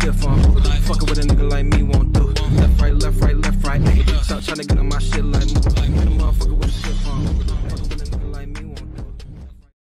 stiff on. Fuckin' with a nigga like me won't do. Left, right, left, right, left, right. Stop tryna get on my shit like move. The motherfucker with a stiff on.